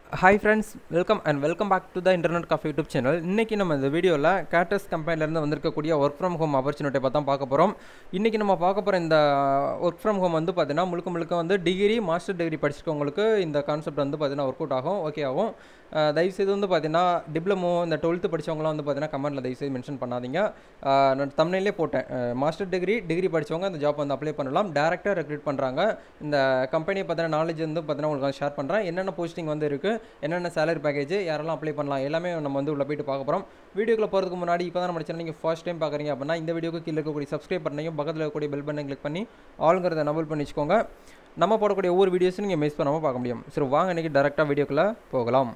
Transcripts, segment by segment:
Hi friends, welcome back to the Internet Cafe YouTube channel. இன்னைக்கு நம்ம இந்த வீடியோல கேட்டஸ் கம்பெனில இருந்து வந்திருக்கக்கூடிய work from home opportunity பத்தி தான் பார்க்க போறோம். இன்னைக்கு நம்ம பார்க்க போற இந்த work from home வந்து பாத்தீங்கன்னா முழுக்க வந்து டிகிரி மாஸ்டர் டிகிரி படிச்சிருக்கவங்களுக்கு இந்த கான்செப்ட் வந்து பாத்தீங்கன்னா ஒர்க் அவுட் ஆகும். ஓகே ஆகும். தயவு செய்து வந்து பாத்தீங்கன்னா டிப்ளமோ இந்த 12th படிச்சவங்கலாம் வந்து பாத்தீங்கன்னா கமெண்ட்ல தயவு செய்து மென்ஷன் பண்ணாதீங்க. நான் தம்ப்நெயிலே போட்டேன். மாஸ்டர் டிகிரி படிச்சவங்க இந்த ஜாப் வந்து அப்ளை பண்ணலாம். டைரக்டா ரெக்ரூட் பண்றாங்க. இந்த கம்பெனியை பத்தின நாலேஜ் வந்து பாத்தீங்கன்னா உங்களுக்கு ஷேர் பண்றேன். என்னென்ன போஸ்டிங் வந்து இருக்கு, என்னென்ன சேலரி பேக்கேஜ், யாரெல்லாம் அப்ளை பண்ணலாம் எல்லாமே நம்ம வந்து உள்ள போயிட்டு பார்க்க போகிறோம். வீடியோக்குள்ள போகிறதுக்கு முன்னாடி இப்போ தான் நம்ம சேனல் நீங்கள் ஃபர்ஸ்ட் டைம் பார்க்குறீங்க அப்படின்னா இந்த வீடியோக்கு கீழே இருக்கக்கூடிய சப்ஸ்கிரைப் பண்ணையும் பக்கத்தில் இருக்கக்கூடிய பெல் பட்டனை கிளிக் பண்ணி ஆளுங்கிறத நபல் பண்ணி வச்சுக்கோங்க. நம்ம போடக்கூடிய ஒவ்வொரு வீடியோஸும் நீங்கள் மிஸ் பண்ணாமல் பார்க்க முடியும். சரி வாங்க இன்றைக்கி டேரெக்டாக வீடியோக்குள்ளே போகலாம்.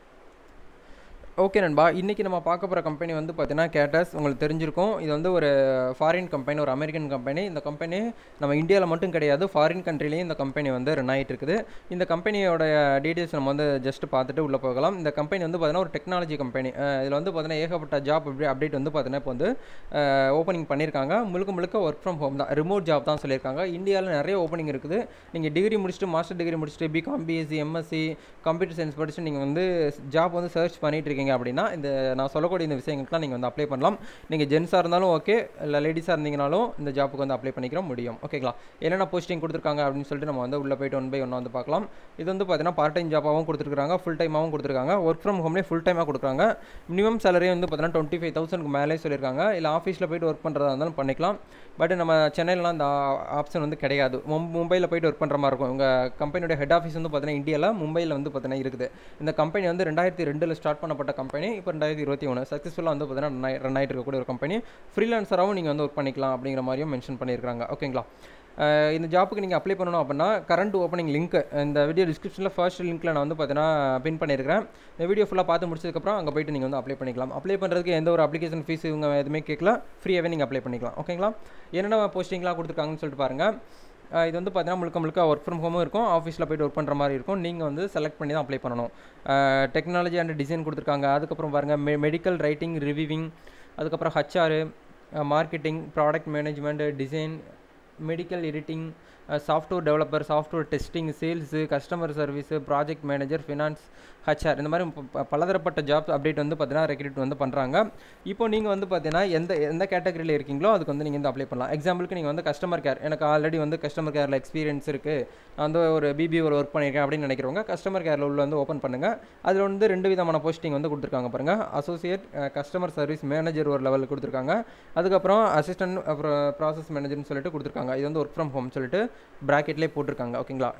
ஓகே நண்பா, இன்றைக்கி நம்ம பார்க்க போகிற கம்பெனி வந்து பார்த்தீங்கன்னா கேட்டஸ். உங்களுக்கு தெரிஞ்சிருக்கும், இது வந்து ஒரு ஃபாரின் கம்பெனி, ஒரு அமெரிக்கன் கம்பெனி. இந்த கம்பெனி நம்ம இந்தியாவில் மட்டும் கிடையாது, ஃபாரின் கண்ட்ரிலையும் இந்த கம்பெனி வந்து ரன் ஆகிட்டு இருக்குது. இந்த கம்பெனியோட டீட்டெயில்ஸ் நம்ம வந்து ஜஸ்ட் பார்த்துட்டு உள்ளே போகலாம். இந்த கம்பெனி வந்து பார்த்தீங்கன்னா ஒரு டெக்னாலஜி கம்பெனி. இதில் வந்து பார்த்தீங்கன்னா ஏகப்பட்ட ஜாப் அப்டேட் வந்து பார்த்தீங்கன்னா இப்போ வந்து ஓப்பனிங் பண்ணியிருக்காங்க. முழுக்க ஒர்க் ஃப்ரம் ஹோம் தான், ரிமோட் ஜாப் தான் சொல்லியிருக்காங்க. இந்தியாவில் நிறைய ஓப்பனிங் இருக்குது. நீங்கள் டிகிரி முடிச்சுட்டு மாஸ்டர் டிகிரி முடிச்சுட்டு BCom, BSc, MSc, computer science படிச்சுட்டு நீங்கள் வந்து ஜாப் வந்து சர்ச் பண்ணிட்டு இருக்கீங்க அப்படின்னா இந்த நான் சொல்லக்கூடிய இந்த விஷயங்களுக்குலாம் நீங்கள் வந்து அப்ளை பண்ணலாம். நீங்கள் ஜென்ஸாக இருந்தாலும் ஓகே, இல்லை லேடிஸாக இருந்தீங்கனாலும் இந்த ஜாப்புக்கு வந்து அப்ளை பண்ணிக்கிற முடியும். ஓகேங்களா? என்னென்ன போஸ்டிங் கொடுத்துருக்காங்க அப்படின்னு சொல்லிட்டு நம்ம வந்து உள்ளே போய்ட்டு ஒன் பை ஒன்னாக வந்து பார்க்கலாம். இது வந்து பார்த்தீங்கன்னா பார்ட் டைம் ஜாப்பாகவும் கொடுத்துருக்காங்க, ஃபுல் டைமாகவும் கொடுத்துருக்காங்க. ஒர்க் ஃப்ரம் ஹோம்லேயே ஃபுல் டைமாக கொடுக்குறாங்க. மினிமம் சேலரி வந்து பார்த்தீங்கன்னா 25,000க்கு மேலே சொல்லியிருக்காங்க. இல்லை ஆஃபீஸில் போய்ட்டு ஒர்க் பண்ணுறதா இருந்தாலும் பண்ணிக்கலாம். பட் நம்ம சென்னையிலலாம் இந்த ஆப்ஷன் வந்து கிடையாது. மும்பையில் போய்ட்டு ஒர்க் பண்ணுற மாதிரி இருக்கும். உங்கள் கம்பெனியோட ஹெட் ஆஃபீஸ் வந்து பார்த்தீங்கன்னா இந்தியாவில் மும்பையில் வந்து பார்த்தீங்கன்னா இருக்குது. இந்த கம்பெனி வந்து 2002 ஸ்டார்ட் பண்ணப்பட்ட கம்பெனி. இப்போ 2021 சக்ஸஸ்ஃபுல்லாக வந்து பார்த்தீங்கன்னா ரன் ஆகிட்டு இருக்கக்கூடிய ஒரு கம்பெனி. ஃப்ரீலான்சராகவும் நீங்கள் வந்து ஒர்க் பண்ணிக்கலாம் அப்படிங்கிற மாதிரியும் மென்ஷன் பண்ணியிருக்காங்க. ஓகேங்களா? இந்த ஜாப்புக்கு நீங்கள் அப்ளை பண்ணணும் அப்படின்னா கரண்ட் ஓப்பனிங் லிங்க் இந்த வீடியோ டிஸ்கிரிப்ஷனில் ஃபர்ஸ்ட் லிங்க்கில் நான் வந்து பார்த்தீங்கன்னா பின் பண்ணியிருக்கிறேன். இந்த வீடியோ ஃபுல்லாக பார்த்து முடிச்சதுக்கப்புறம் அங்கே போய்ட்டு நீங்கள் வந்து அப்ளை பண்ணிக்கலாம். அப்ளை பண்ணுறதுக்கு எந்த ஒரு அப்ளிகேஷன் ஃபீஸ் இவங்க எதுவுமே கேட்கல, ஃப்ரீயாகவே நீங்கள் அப்ளை பண்ணிக்கலாம். ஓகேங்களா? என்னென்ன போஸ்டிங்லாம் கொடுத்துருக்காங்கன்னு சொல்லிட்டு பாருங்கள். இது வந்து பார்த்தீங்கன்னா முழுக்க ஒர்க் ஃப்ரம் ஹோமும் இருக்கும், ஆஃபீஸில் போய்ட்டு ஒர்க் பண்ணுற மாதிரி இருக்கும். நீங்கள் வந்து செலக்ட் பண்ணி தான் அப்ளை பண்ணணும். டெக்னாலஜி அண்ட் டிசைன் கொடுத்துருக்காங்க. அதுக்கப்புறம் பாருங்கள் மெடிக்கல் ரைட்டிங், ரிவ்யூவிங், அதுக்கப்புறம் HR, marketing, product management, design, medical editing, software developer, software testing, sales, customer service, project manager, finance, HR, இந்த மாதிரி பலதரப்பட்ட ஜாப்ஸ் அப்டேட் வந்து பார்த்தீங்கன்னா ரெக்ரூட் வந்து பண்ணுறாங்க. இப்போ நீங்கள் வந்து பார்த்தீங்கன்னா எந்த கேட்டகரியில் இருக்கீங்களோ அதுக்கு வந்து நீங்கள் வந்து அப்ளை பண்ணலாம். எக்ஸாம்பிளுக்கு நீங்கள் வந்து கஸ்டமர் கேர், எனக்கு ஆல்ரெடி வந்து கஸ்டமர் கேரில் எக்ஸ்பீரியன்ஸ் இருக்குது, நான் வந்து ஒரு பிபிஓவில் ஒர்க் பண்ணியிருக்கேன் அப்படின்னு நினைக்கிறவங்க கஸ்டமர் கேரில் உள்ள வந்து ஓப்பன் பண்ணுங்கள். அதில் வந்து 2 விதமான போஸ்டிங் வந்து கொடுத்துருக்காங்க பாருங்கள். அசோசியேட் கஸ்டமர் சர்வீஸ் மேனேஜர் ஒரு லெவலில் கொடுத்துருக்காங்க. அதுக்கப்புறம் அசிஸ்டன்ட், அப்புறம் ப்ராசஸ் மேனேஜர்னு சொல்லிட்டு கொடுத்துருக்காங்க. இது வந்து ஒர்க் ஃப்ரம் ஹோம் சொல்லிட்டு ப்ராக்கெட்லேயே போட்டிருக்காங்க. ஓகேங்களா?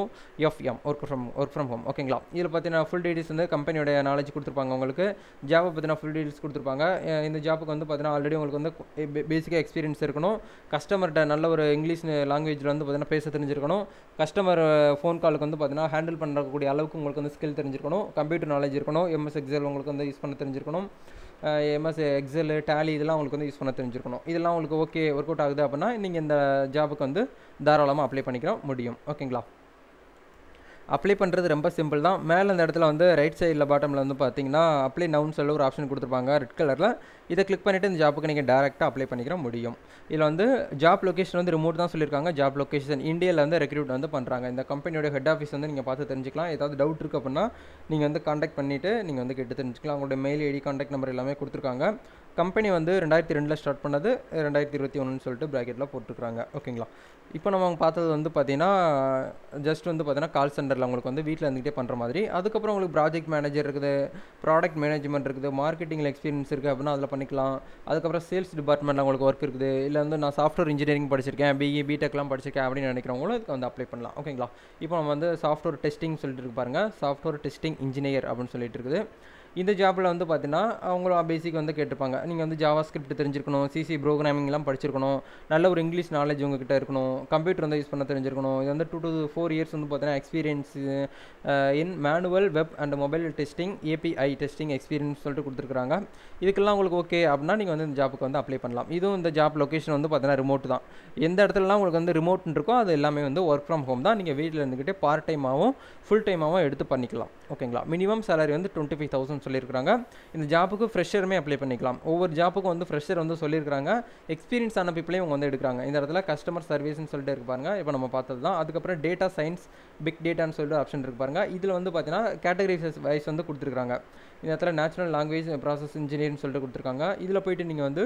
WFM work from home. ஓகேங்களா? இதில் பார்த்தீங்கன்னா ஃபுல் டீடைல்ஸ் வந்து கம்பெனியோட நாலேஜ் கொடுத்துருப்பாங்க. உங்களுக்கு ஜாபை பார்த்தீங்கன்னா ஃபுல் டீடைல்ஸ் கொடுத்துருப்பாங்க. இந்த ஜாப்புக்கு வந்து பார்த்தீங்கன்னா ஆல்ரெடி உங்களுக்கு வந்து பேசிக்காக எக்ஸ்பீரியன்ஸ் இருக்கணும். கஸ்டமர்கிட்ட நல்ல ஒரு இங்கிலீஷ் லாங்குவேஜில் வந்து பார்த்தீங்கன்னா பேச தெரிஞ்சிருக்கணும். கஸ்டமர் ஃபோன் காலுக்கு வந்து பார்த்தீங்கன்னா ஹேண்டில் பண்ணக்கூடிய அளவுக்கு உங்களுக்கு வந்து ஸ்கில் தெரிஞ்சிருக்கணும். கம்ப்யூட்டர் நாலேஜ் இருக்கணும். எம்எஸ் எக்ஸல் உங்களுக்கு வந்து யூஸ் பண்ண தெரிஞ்சிருக்கணும். எம்எஸ் எக்ஸல், டேலி இதெல்லாம் உங்களுக்கு வந்து யூஸ் பண்ண தெரிஞ்சிருக்கணும். இதெல்லாம் உங்களுக்கு ஓகே ஒர்க் அவுட் ஆகுது அப்படின்னா நீங்கள் இந்த ஜாபுக்கு வந்து தாராளமாக அப்ளை பண்ணிக்க முடியும். ஓகேங்களா? அப்ளை பண்ணுறது ரொம்ப சிம்பிள் தான். மேலே இந்த இடத்துல வந்து ரைட் சைடில் பாட்டமில் வந்து பார்த்தீங்கன்னா அப்ளை நவுன்னு சொல்ல ஒரு ஆப்ஷன் கொடுத்துருப்பாங்க ரெட் கலரில். இதை கிளிக் பண்ணிவிட்டு இந்த ஜாப்புக்கு நீங்கள் டேரெக்டாக அப்ளை பண்ணிக்கிற முடியும். இதில் வந்து ஜாப் லொக்கேஷன் வந்து ரிமோட் தான் சொல்லியிருக்காங்க. ஜாப் லொக்கேஷன் இந்தியாவில் வந்து ரெக்ரூட் வந்து பண்ணுறாங்க. இந்த கம்பெனியோட ஹெட் ஆஃபீஸ் வந்து நீங்கள் பார்த்து தெரிஞ்சுக்கலாம். ஏதாவது டவுட் இருக்குது அப்படின்னா நீங்கள் வந்து காண்டாக்ட் பண்ணிவிட்டு நீங்கள் வந்து கேட்டு தெரிஞ்சுக்கலாம். அவங்களோட மெயில் ஐடி, காண்டாக்ட் நம்பர் எல்லாமே கொடுத்துருக்காங்க. கம்பெனி வந்து 2002 ஸ்டார்ட் பண்ணது, 2021 சொல்லிட்டு ப்ராக்கெட்டில் போட்டுருக்காங்க. ஓகேங்களா? இப்போ நம்ம பார்த்தது வந்து பார்த்தீங்கன்னா ஜஸ்ட் வந்து பார்த்தீங்கன்னா கால் சென்டரில் உங்களுக்கு வந்து வீட்டில் இருந்துகிட்டே பண்ணுற மாதிரி. அதுக்கப்புறம் உங்களுக்கு ப்ராஜெக்ட் மேனேஜர் இருக்குது, ப்ராடக்ட் மேனேஜ்மெண்ட் இருக்குது, மார்க்கெட்டிங்கில் எக்ஸ்பீரியன்ஸ் இருக்குது அப்படின்னா அதில் பண்ணிக்கலாம். அதுக்கப்புறம் சேல்ஸ் டிபார்ட்மெண்ட்டில் உங்களுக்கு ஒர்க் இருக்குது. இல்லை வந்து நான் சாஃப்ட்வேர் இன்ஜினியரிங் படிச்சிருக்கேன், பிடெக்லாம் படிச்சிருக்கேன் அப்படின்னு நினைக்கிறவங்களும் இதுக்கு வந்து அப்ளை பண்ணலாம். ஓகேங்களா? இப்போ நம்ம வந்து சாஃப்ட்வேர் டெஸ்டிங் சொல்லிட்டு இருக்கு பாருங்கள், சாஃப்ட்வேர் டெஸ்டிங் இன்ஜினியர் அப்படின்னு சொல்லிட்டு இருக்குது. இந்த ஜாப்பில் வந்து பார்த்தீங்கன்னா அவங்கள பேசிக் வந்து கேட்டிருப்பாங்க. நீங்கள் வந்து ஜாவா ஸ்கிரிப்ட் தெரிஞ்சிருக்கணும், சிசி ப்ரோக்ராமிங்லாம் படிச்சிருக்கணும், நல்ல ஒரு இங்கிலீஷ் நாலேஜ் உங்ககிட்ட இருக்கணும், கம்ப்யூட்டர் வந்து யூஸ் பண்ண தெரிஞ்சிருக்கணும். இது வந்து 2 to 4 இயர்ஸ் வந்து பார்த்தீங்கன்னா experience in manual web and mobile testing, API testing experience சொல்லிட்டு கொடுத்துருக்காங்க. இதுக்கெல்லாம் உங்களுக்கு ஓகே அப்படின்னா நீங்கள் வந்து இந்த ஜாப்புக்கு வந்து அப்ளை பண்ணலாம். இதுவும் இந்த ஜாப் லொக்கேஷன் வந்து பார்த்தீங்கன்னா ரிமோட் தான். எந்த இடத்துலலாம் உங்களுக்கு வந்து ரிமோட்னு இருக்கோ அது எல்லாமே வந்து ஒர்க் ஃப்ரம் ஹோம் தான். நீங்கள் வீட்டில் இருந்துக்கிட்டே பார்ட் டைமாகவும் ஃபுல் டைமாகவும் எடுத்து பண்ணிக்கலாம். ஓகேங்களா? மினிமம் சேலரி வந்து 25,000 சொல்லியிருக்காங்க. இந்த ஜாப்புக்கு ஃப்ரெஷருமே அப்ளை பண்ணிக்கலாம். ஒவ்வொரு ஜாப்புக்கும் வந்து ஃப்ரெஷர் வந்து சொல்லியிருக்காங்க. எக்ஸ்பீரியன்ஸ் ஆன பீப்பிளையும் இவங்க வந்து எடுக்கிறாங்க. இந்த இடத்துல கஸ்டமர் சர்வீஸ்னு சொல்லிட்டு இருக்கு பாருங்க. இப்போ நம்ம பார்த்தது தான். அதுக்கப்புறம் டேட்டா சயின்ஸ், பிக் டேட்டான்னு சொல்லிட்டு ஆப்ஷன் இருக்கு பாருங்க. இதில் வந்து பார்த்தீங்கன்னா கேட்டகரிஸ் வைஸ் வந்து கொடுத்துருக்காங்க. இந்த இடத்துல நேச்சுரல் லாங்குவேஜ் ப்ராசஸ் இன்ஜினியர்னு சொல்லிட்டு கொடுத்துருக்காங்க. இதில் போயிட்டு நீங்கள் வந்து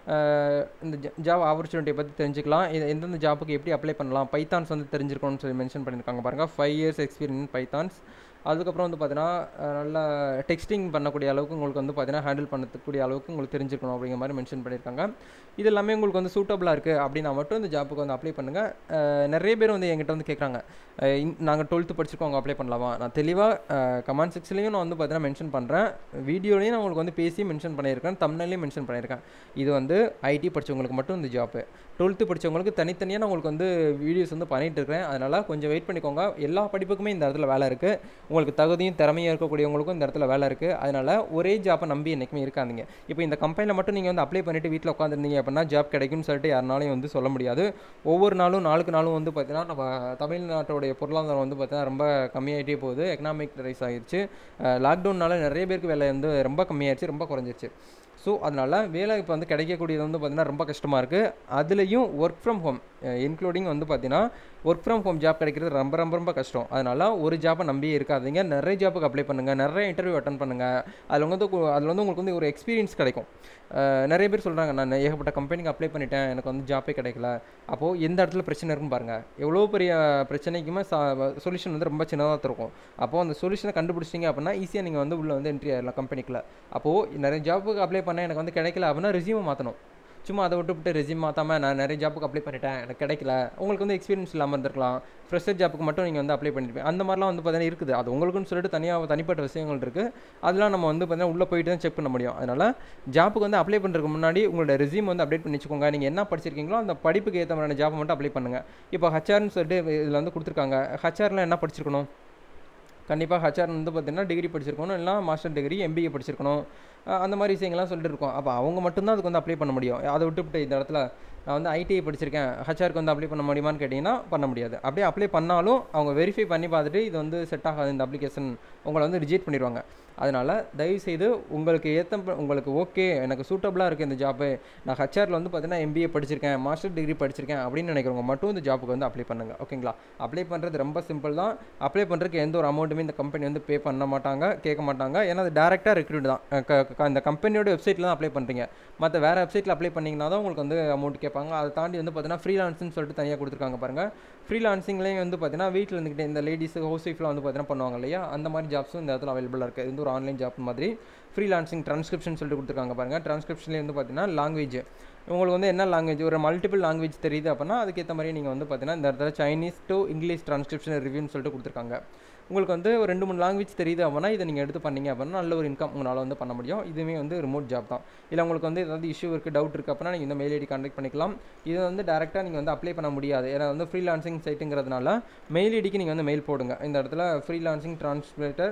இந்த ஜாப் ஆப்பர்ச்சுனிட்டியை பற்றி தெரிஞ்சுக்கலாம். எந்தெந்த ஜாப்புக்கு எப்படி அப்ளை பண்ணலாம், பைத்தான்ஸ் வந்து தெரிஞ்சிருக்கணும்னு சொல்லி மென்ஷன் பண்ணியிருக்காங்க பாருங்கள். 5 years எக்ஸ்பீரியன்ஸ் பைத்தான்ஸ். அதுக்கப்புறம் வந்து பார்த்தீங்கன்னா நல்லா டெக்ஸ்டிங் பண்ணக்கூடிய அளவுக்கு உங்களுக்கு வந்து பார்த்தீங்கன்னா ஹேண்டில் பண்ணக்கூடிய அளவுக்கு உங்களுக்கு தெரிஞ்சுக்கணும் அப்படிங்கிற மாதிரி மென்ஷன் பண்ணியிருக்காங்க. இது எல்லாமே உங்களுக்கு வந்து சூட்டபுளாக இருக்குது அப்படின்னா மட்டும் இந்த ஜாப்புக்கு வந்து அப்ளை பண்ணுங்கள். நிறைய பேர் வந்து என்கிட்ட வந்து கேட்குறாங்க, நாங்கள் 12th படிச்சிருக்கோம், அவங்க அப்ளை பண்ணலாமா? நான் தெளிவாக கமெண்ட் செக்ஷன்லையும் நான் வந்து பார்த்தீங்கன்னா மென்ஷன் பண்ணுறேன், வீடியோலையும் நான் உங்களுக்கு வந்து பேசி மென்ஷன் பண்ணியிருக்கேன், தம்ப்நெயிலையும் மென்ஷன் பண்ணியிருக்கேன். இது வந்து ஐடி படித்தவங்களுக்கு மட்டும் இந்த ஜாப்பு. 12th படித்தவங்களுக்கு தனித்தனியாக நான் உங்களுக்கு வந்து வீடியோஸ் வந்து பண்ணிகிட்டு இருக்கிறேன். அதனால் கொஞ்சம் வெயிட் பண்ணிக்கோங்க. எல்லா படிப்புக்குமே இந்த இடத்துல வேலை இருக்குது. உங்களுக்கு தகுதியும் திறமையாக இருக்கக்கூடியவங்களுக்கும் இந்த இடத்துல வேலை இருக்குது. அதனால் ஒரே ஜாப்பை நம்பி என்றைக்குமே இருக்காதீங்க. இப்போ இந்த கம்பெனியில் மட்டும் நீங்கள் வந்து அப்ளை பண்ணிவிட்டு வீட்டில் உட்காந்துருந்தீங்க அப்படின்னா ஜாப் கிடைக்கும்னு சொல்லிட்டு யாருனாலையும் வந்து சொல்ல முடியாது. ஒவ்வொரு நாளும் நாளுக்கு நாளும் வந்து பார்த்தீங்கன்னா நம்ம தமிழ்நாட்டோடைய பொருளாதாரம் வந்து பார்த்தீங்கன்னா ரொம்ப கம்மியாகிட்டே போகுது. எக்கனாமிக் ரைஸ் ஆகிடுச்சு. லாக்டவுனால் நிறைய பேருக்கு வேலை வந்து ரொம்ப கம்மியாகிடுச்சு, ரொம்ப குறைஞ்சிருச்சு. ஸோ அதனால் வேலை இப்போ வந்து கிடைக்கக்கூடியது வந்து பார்த்திங்கன்னா ரொம்ப கஷ்டமாக இருக்குது. அதுலேயும் ஒர்க் ஃப்ரம் ஹோம் இன்க்ளூடிங் வந்து பார்த்திங்கன்னா ஒர்க் ஃப்ரம் ஹோம் ஜாப் கிடைக்கிறது ரொம்ப ரொம்ப ரொம்ப கஷ்டம். அதனால் ஒரு ஜாப்பை நம்பியே இருக்காதீங்க. நிறைய ஜாப்புக்கு அப்ளை பண்ணுங்கள், நிறைய இன்டர்வியூ அட்டன் பண்ணுங்கள். அதில் வந்து உங்களுக்கு வந்து ஒரு எக்ஸ்பீரியன்ஸ் கிடைக்கும். நிறைய பேர் சொல்கிறாங்க, நான் ஏகப்பட்ட கம்பெனிக்கு அப்ளை பண்ணிட்டேன், எனக்கு வந்து ஜாப்பே கிடைக்கல. அப்போது எந்த இடத்துல பிரச்சனை இருக்குன்னு பாருங்கள். எவ்வளோ பெரிய பிரச்சனைக்குமே சொல்யூஷன் வந்து ரொம்ப சின்னதாக இருக்கும். அப்போது அந்த சொல்யூஷனை கண்டுபிடிச்சிங்க அப்படின்னா ஈஸியாக நீங்கள் வந்து உள்ளே வந்து என்ட்ரி ஆகிடலாம் கம்பெனிக்குள்ளே. அப்போது நிறைய ஜாப்புக்கு அப்ளை பண்ணேன், எனக்கு வந்து கிடைக்கல அப்படின்னா ரெஸ்யூமை மாற்றணும். சும்மா அதை விட்டு ரெஸ்யூம் மாற்றாமல் நான் நிறைய ஜாப்புக்கு அப்ளை பண்ணிட்டேன், எனக்கு கிடைக்கல, உங்களுக்கு வந்து எக்ஸ்பீரியன்ஸ் இல்லாமல் இருந்திருக்கலாம், ஃப்ரெஷர் ஜாப்புக்கு மட்டும் நீங்கள் வந்து அப்ளை பண்ணியிருப்பேன், அந்த மாதிரிலாம் வந்து பார்த்தீங்கன்னா இருக்குது. அது உங்களுக்குன்னு சொல்லிட்டு தனிப்பட்ட விஷயங்கள் இருக்குது. அதெல்லாம் நம்ம வந்து பார்த்தீங்கன்னா உள்ளே போயிட்டு தான் செக் பண்ண முடியும். அதனால் ஜாப்புக்கு வந்து அப்ளை பண்ணுறதுக்கு முன்னாடி உங்களோட ரெஸ்யூம் வந்து அப்டேட் பண்ணி வச்சுக்கோங்க. நீங்கள் என்ன படிச்சிருக்கீங்களோ அந்த படிப்புக்கு ஏற்ற மாதிரியான ஜாப்பை மட்டும் அப்ளை பண்ணுங்கள். இப்போ ஹச்ஆர்னு சொல்லிட்டு இதில் வந்து கொடுத்துருக்காங்க. ஹச்ஆரில் என்ன படிச்சிருக்கணும்? கண்டிப்பாக ஹச்ஆர் வந்து பார்த்தீங்கன்னா டிகிரி படிச்சிருக்கணும், இல்லைனா மாஸ்டர் டிகிரி எம்பிஏ படிச்சிருக்கணும், அந்த மாதிரி விஷயங்கள்லாம் சொல்லிட்டு இருக்கோம். அப்போ அவங்க மட்டும்தான் அதுக்கு வந்து அப்ளை பண்ண முடியும். அதை விட்டுவிட்டு இந்த இடத்துல நான் வந்து ஐடிஐ படிச்சிருக்கேன், ஹச்ஆருக்கு வந்து அப்ளை பண்ண முடியுமான்னு கேட்டிங்கன்னா பண்ண முடியாது. அப்படியே அப்ளை பண்ணாலும் அவங்க வெரிஃபை பண்ணி பார்த்துட்டு இது வந்து செட் ஆகாது, இந்த அப்ளிகேஷன் உங்களை வந்து ரிஜெக்ட் பண்ணிடுவாங்க. அதனால் தயவுசெய்து உங்களுக்கு ஓகே, எனக்கு சூட்டபுளாக இருக்குது இந்த ஜாப்பு, நான் ஹச்ஆரில் வந்து பார்த்தீங்கன்னா எம்பிஏ படிச்சிருக்கேன், மாஸ்டர் டிகிரி படிச்சிருக்கேன் அப்படின்னு நினைக்கிறவங்க மட்டும் இந்த ஜாப்புக்கு வந்து அப்ளை பண்ணுங்கள். ஓகேங்களா? அப்ளை பண்ணுறது ரொம்ப சிம்பிள் தான். அப்ளை பண்ணுறதுக்கு எந்த ஒரு அமௌண்ட்டுமே இந்த கம்பெனி வந்து பே பண்ண மாட்டாங்க, கேட்க மாட்டாங்க. ஏன்னா அது டேரெக்டாக ரெக்ரூட் தான். இந்த கம்பெனியோட வெப்சைட்டில் தான் அப்ளை பண்ணுறீங்க. மற்ற வேறு வெப்சைட்டில் அப்ளை பண்ணிங்கன்னா தான் உங்களுக்கு வந்து அமௌண்ட் கேட்பாங்க. அதை தாண்டி வந்து பார்த்தீங்கன்னா ஃப்ரீலான்ஸ்னு சொல்லிட்டு தனியாக கொடுத்துருக்காங்க பாருங்கள். ஃப்ரீலான்சிங்லேயும் வந்து பார்த்தீங்கன்னா வீட்டில் இருந்துக்கிட்டே இந்த லேடிஸ் ஹவுஸ் ஒய்ஃப்லாம் வந்து பார்த்தீங்கன்னா பண்ணுவாங்க இல்லையா, அந்த மாதிரி ஜாப்ஸும் இந்த இடத்துல அவைலபிளாக இருக்குது. இது ஒரு ஆன்லைன் ஜாப் மாதிரி. ஃப்ரீலான்சிங் ட்ரான்ஸ்கிரிப்ஷன் சொல்லிட்டு கொடுத்துருக்காங்க பாருங்கள். ட்ரான்ஸ்கிரிப்ஷன்லேயே வந்து பார்த்தீங்கன்னா லாங்குவேஜ் உங்களுக்கு வந்து என்ன லாங்குவேஜ், ஒரு மல்டிபிள் லாங்குவேஜ் தெரியுது அப்படின்னா அதுக்கேற்ற மாதிரி நீங்கள் வந்து பார்த்தீங்கன்னா இந்த இடத்துல சைனீஸ் டு இங்கிலீஷ் ட்ரான்ஸ்கிரிப்ஷன் ரிவ்யூன்னு சொல்லிட்டு கொடுத்துருக்காங்க. உங்களுக்கு வந்து ஒரு 2-3 லாங்குவேஜ் தெரியுது அப்படின்னா இதை நீங்கள் எடுத்து பண்ணிங்க அப்படின்னா நல்ல ஒரு இன்கம் உங்களால் வந்து பண்ண முடியும். இதுவுமே வந்து ரிமோட் ஜாப் தான். இல்லை உங்களுக்கு வந்து ஏதாவது இஷ்யூ இருக்குது, டவுட் இருக்குது அப்படின்னா நீங்கள் இந்த மெயில் ஐடி கான்டாக்ட் பண்ணிக்கலாம். இதை வந்து டேரெக்டாக நீங்கள் வந்து அப்ளை பண்ண முடியாது, ஏன்னா வந்து ஃப்ரீலான்சிங் சைட்டுங்கிறதுனால மெயில் ஐடிக்கு நீங்கள் வந்து மெயில் போடுங்க. இந்த இடத்துல ஃப்ரீலான்சிங் ட்ரான்ஸ்லேட்டர்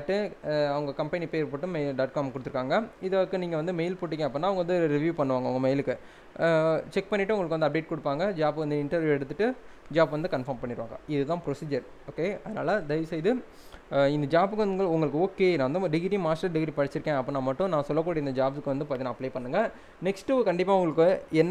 அவங்க கம்பெனி பேர் போட்டு .com கொடுத்துருக்காங்க. இதுக்கு நீங்கள் வந்து மெயில் போட்டிங்க அப்படின்னா அவங்க வந்து ரிவ்யூ பண்ணுவாங்க உங்கள் மெயிலுக்கு. செக் பண்ணிவிட்டு உங்களுக்கு வந்து அப்டேட் கொடுப்பாங்க. ஜாப் வந்து இன்டர்வியூ எடுத்துகிட்டு ஜாப் வந்து கன்ஃபார்ம் பண்ணிடுவாங்க. இதுதான் ப்ரொசீஜர். ஓகே, அதனால் தயவுசெய்து இந்த ஜாப்புக்கு வந்து உங்களுக்கு ஓகே, நான் வந்து டிகிரி மாஸ்டர் டிகிரி படிச்சிருக்கேன் அப்படின்னா மட்டும் நான் சொல்லக்கூடிய இந்த ஜாப்ஸுக்கு வந்து பார்த்தீங்கன்னா அப்ளை பண்ணுங்கள். நெக்ஸ்ட்டு கண்டிப்பாக உங்களுக்கு என்ன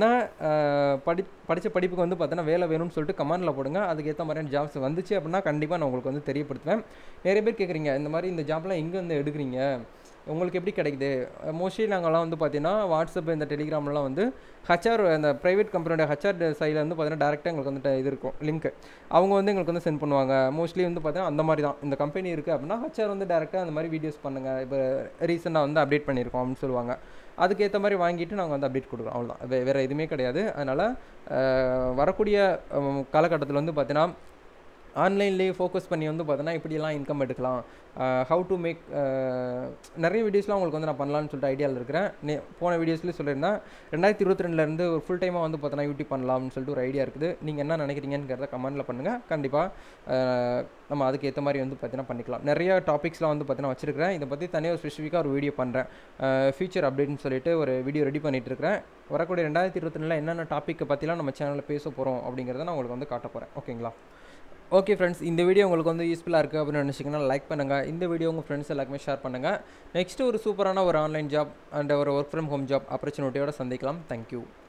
படித்த படிப்புக்கு வந்து பார்த்தீங்கன்னா வேலை வேணும்னு சொல்லிட்டு கமெண்டில் போடுங்க. அதுக்கேற்ற மாதிரியான ஜாப்ஸ் வந்துச்சு அப்படின்னா கண்டிப்பாக நான் உங்களுக்கு வந்து தெரியப்படுத்துவேன். நிறைய பேர் கேட்குறீங்க, இந்த மாதிரி இந்த ஜாப்லாம் எங்கே வந்து எடுக்கிறீங்க, உங்களுக்கு எப்படி கிடைக்குது? மோஸ்ட்லி நாங்கள்லாம் வந்து பார்த்தீங்கன்னா வாட்ஸ்அப், இந்த டெலிகிராம்லாம் வந்து ஹச்ஆர், அந்த ப்ரைவேட் கம்பெனியோட ஹச்ஆர் சைடில் வந்து பார்த்தீங்கன்னா டேரெக்டாக எங்களுக்கு வந்துட்டு இது இருக்கும் லிங்க், அவங்க வந்து எங்களுக்கு வந்து சென்ட் பண்ணுவாங்க. மோஸ்ட்லி வந்து பார்த்தீங்கன்னா அந்த மாதிரி தான். இந்த கம்பெனி இருக்குது அப்படின்னா ஹச்ஆர் வந்து டேரெக்டாக அந்த மாதிரி வீடியோஸ் பண்ணுங்கள், இப்போ ரீசெண்டாக வந்து அப்டேட் பண்ணியிருக்கோம் அப்படின்னு சொல்லுவாங்க. அதுக்கேற்ற மாதிரி வாங்கிட்டு நாங்கள் வந்து அப்டேட் கொடுக்குறோம். அவ்வளோதான், வேறு எதுவுமே கிடையாது. அதனால் வரக்கூடிய காலகட்டத்தில் வந்து பார்த்தீங்கன்னா ஆன்லைன்லேயே ஃபோக்கஸ் பண்ணி வந்து பார்த்தோன்னா இப்படியெல்லாம் இன்கம் எடுக்கலாம், ஹவு டு மேக் நிறைய வீடியோஸ்லாம் உங்களுக்கு வந்து நான் பண்ணலான்னு சொல்லிட்டு ஐடியாவில் இருக்கிறேன். போன வீடியோஸ்லேயே சொல்லியிருந்தேன் 2022 ஒரு ஃபுல் டைமாக வந்து பார்த்தோன்னா யூடியூப் பண்ணலாம்னு சொல்லிட்டு ஒரு ஐடியா இருக்குது. நீங்கள் என்ன நினைக்கிறீங்கன்னு கமெண்ட்டில் பண்ணுங்கள். கண்டிப்பாக நம்ம அதுக்கு ஏற்ற மாதிரி வந்து பார்த்தீங்கன்னா பண்ணிக்கலாம். நிறைய டாபிக்ஸ்லாம் வந்து பார்த்தீங்கன்னா வச்சுருக்கிறேன். இதை பற்றி தனியாக ஸ்பெசிஃபிக்காக ஒரு வீடியோ பண்ணுறேன். ஃபியூச்சர் அப்டேட்னு சொல்லிட்டு ஒரு வீடியோ ரெடி பண்ணிகிட்ருக்கிறேன். வரக்கூடிய 2022 என்னென்ன டாப்பிக்கை பற்றிலாம் நம்ம சேனலில் பேச போகிறோம் அப்படிங்கிறத நான் உங்களுக்கு வந்து காட்ட போகிறேன். ஓகேங்களா? ஓகே ஃப்ரெண்ட்ஸ், இந்த வீடியோ உங்களுக்கு வந்து யூஸ்ஃபுல்லாக இருக்குது அப்படின்னு நினச்சிங்கன்னா லைக் பண்ணுங்கள். இந்த வீடியோ உங்கள் ஃப்ரெண்ட்ஸ் எல்லாருக்குமே ஷேர் பண்ணுங்கள். நெக்ஸ்ட்டு ஒரு சூப்பரான ஒரு ஆன்லைன் ஜாப் அண்ட் ஒரு ஒர்க் ஃப்ரம் ஹோம் ஜாப் ஆப்பர்ச்சுனிட்டியோட சந்திக்கலாம். தேங்க்யூ.